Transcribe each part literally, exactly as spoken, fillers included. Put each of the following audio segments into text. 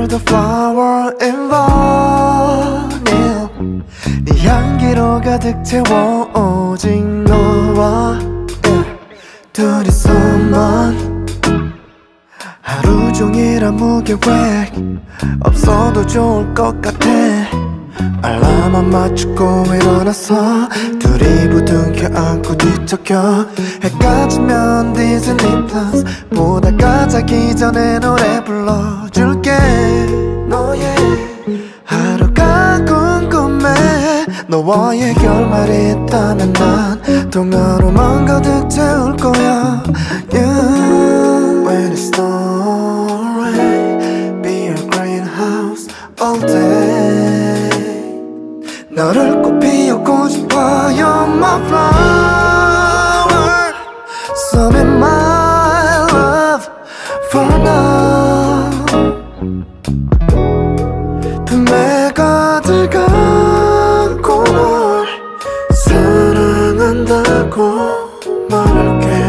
You're the flower in vanilla 네 향기로 가득 채워 오직 너와 yeah. 둘이서만 하루 종일 아무 계획 없어도 좋을 것 같아 알람 안 맞추고 일어나서 둘이 부둥켜 안고 뒤척여 해가 지면 디즈니 플러스 보다가 자기 전에 노래 불러줄게 너의 하루가 궁금해 너와의 결말이 있다면 난 동화로만 가득 채울 거야 yeah. When it's stormy be a greenhouse all day 너를 꼭 피우고 싶어 You're my flower So be my love for now 품에 가득 안고 널 사랑한다고 말할게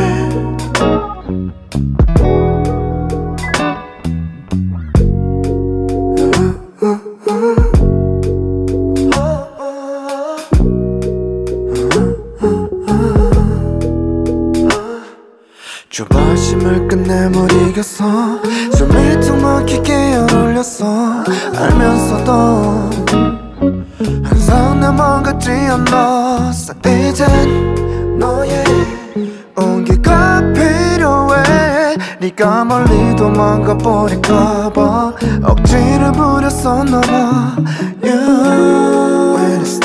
조바심을 끝내 못 이겼어 숨이 툭 막히게 열올렸어 알면서도 항상 내 맘 같지 않아 이젠 너의 온기가 필요해 네가 멀리 도망가 버릴까봐 억지를 부렸어 너와 You When it's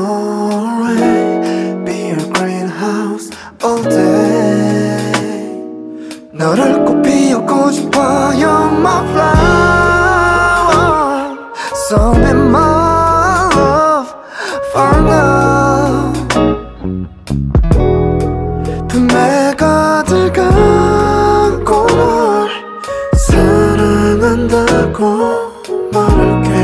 stormy be a greenhouse all day 너를 꼭 피우고 싶어 You're my flower So be my love for now 품에 가득 안고 널 사랑한다고 말할게